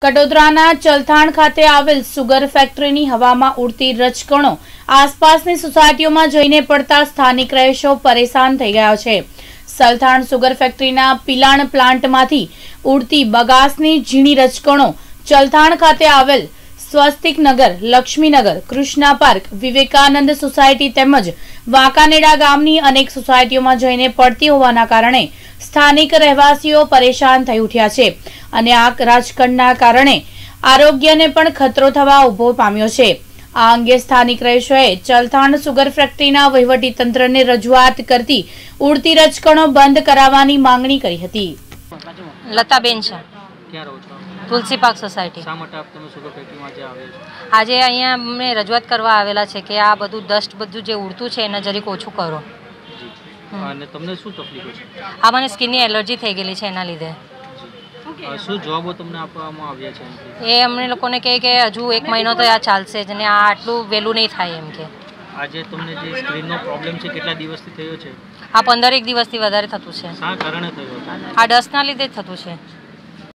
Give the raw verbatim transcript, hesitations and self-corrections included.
કડોદરાના ચલથાણ ખાતે આવેલ સુગર ફેક્ટરીની હવામાં ઉડતી રજકણો આસપાસની સોસાયટીઓમાં જઈને પડતા સ્થાનિક રહીશો પરેશાન થઈ ગયા છે। ચલથાણ સુગર ફેક્ટરીના પિલાણ પ્લાન્ટમાંથી ઉડતી બગાસની ઝીણી રજકણો ચલથાણ ખાતે આવેલ સ્વસ્તિક નગર, લક્ષ્મીનગર, કૃષ્ણા પાર્ક, વિવેકાનંદ સોસાયટી તેમજ વાંકાનેડા ગામની અનેક સોસાયટીઓમાં જઈને પડતી હોવાના કારણે સ્થાનિક રહેવાસીઓ પરેશાન થઈ ઉઠ્યા છે અને આ રાજકણના કારણે આરોગ્યને પણ ખતરો થવા ઉભો પામ્યો છે। આ અંગે સ્થાનિક રહીશોએ ચલથાણ સુગર ફેક્ટરીના વહીવટી તંત્રને રજૂઆત કરતી ઉડતી રજકણો બંધ કરાવવાની માંગણી કરી હતી। લતાબેન છે, ક્યાં રહો છો? Tulsi park society. શા માટે આપ તમે સુગર ફેક્ટરીમાં જે આવેલ છો? આજે અહીંયા અમને રજૂઆત કરવા આવેલા છે કે આ બધું ડસ્ટ બધું જે ઉડતું છે એને જરીક ઓછું કરો। અને તમને શું તકલીફો છે? આ મને સ્કિનની એલર્જી થઈ ગયેલી છે, એના લીધે। શું જવાબો તમને આપવામાં આવ્યા છે? એ અમને લોકોને કહે કે હજુ એક મહિનો તો આ ચાલશે જ ને આ આટલું વહેલું નહીં થાય એમ કે। આજે તમને જે સ્ક્રીનનો પ્રોબ્લેમ છે કેટલા દિવસથી થયો છે? આ પંદર એક દિવસથી વધારે થતું છે। શા કારણે થયો? આ ડસ્ટના લીધે જ થતું છે।